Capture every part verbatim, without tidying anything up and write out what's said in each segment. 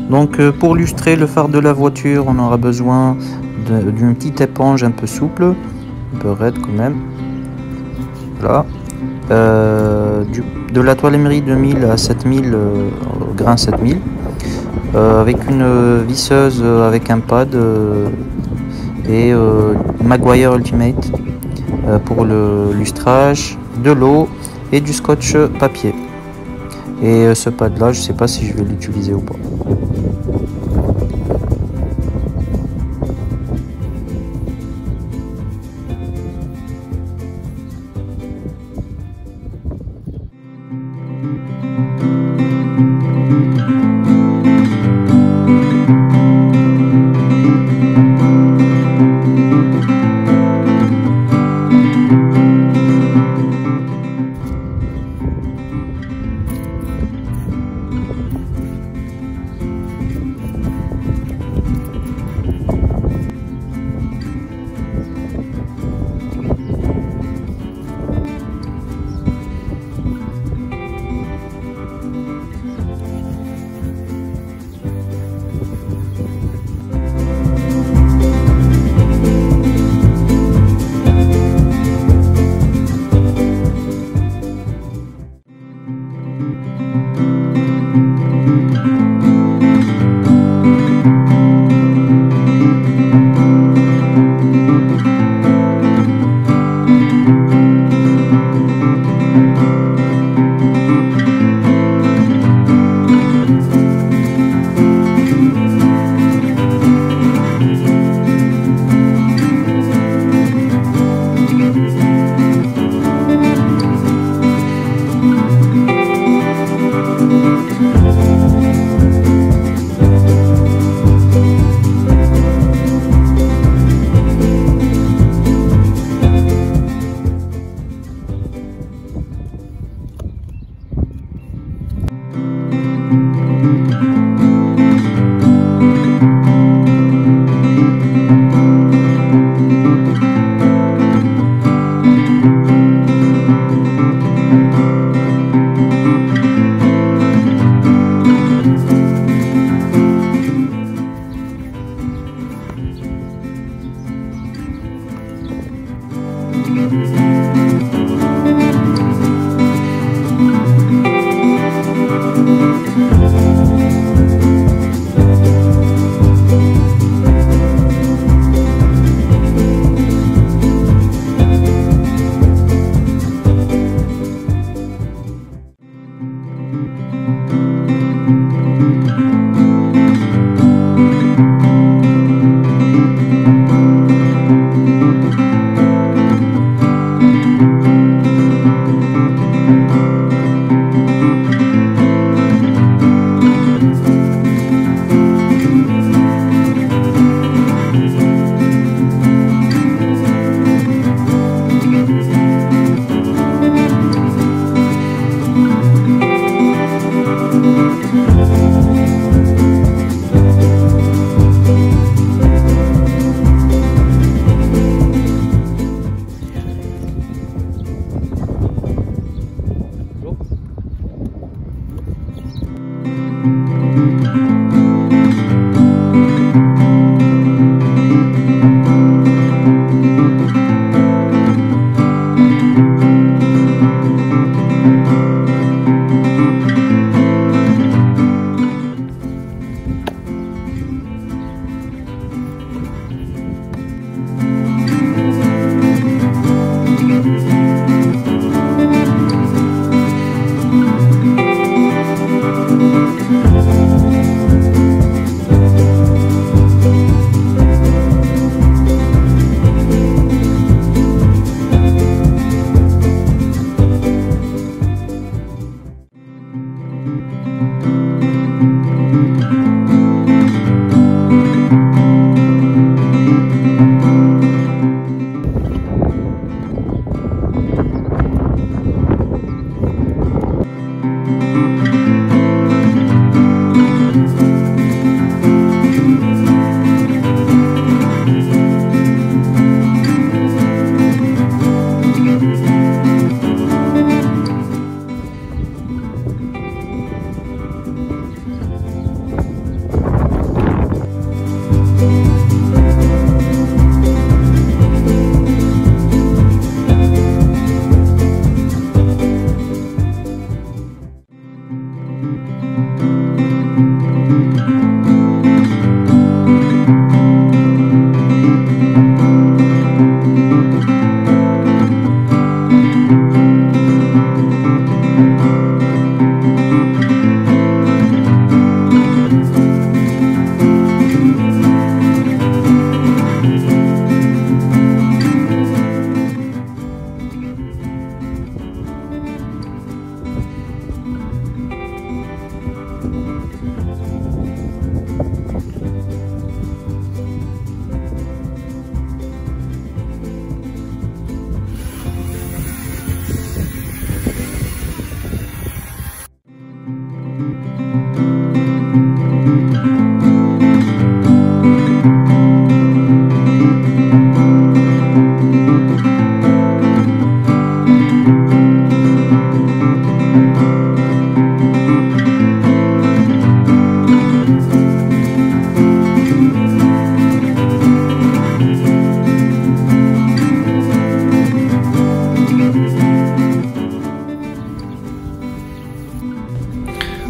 Donc euh, pour lustrer le phare de la voiture, on aura besoin d'une petite éponge un peu souple, un peu raide quand même. Voilà. Euh, du, de la toile émery deux mille à sept mille, euh, grain sept mille. Euh, avec une visseuse avec un pad euh, et euh, Maguire Ultimate euh, pour le lustrage, de l'eau et du scotch papier. Et euh, ce pad là, je sais pas si je vais l'utiliser ou pas.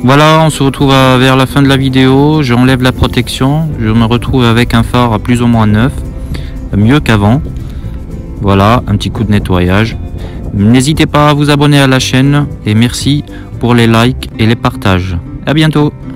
Voilà, on se retrouve à, vers la fin de la vidéo. J'enlève la protection. Je me retrouve avec un phare à plus ou moins neuf. Mieux qu'avant. Voilà, un petit coup de nettoyage. N'hésitez pas à vous abonner à la chaîne. Et merci pour les likes et les partages. À bientôt.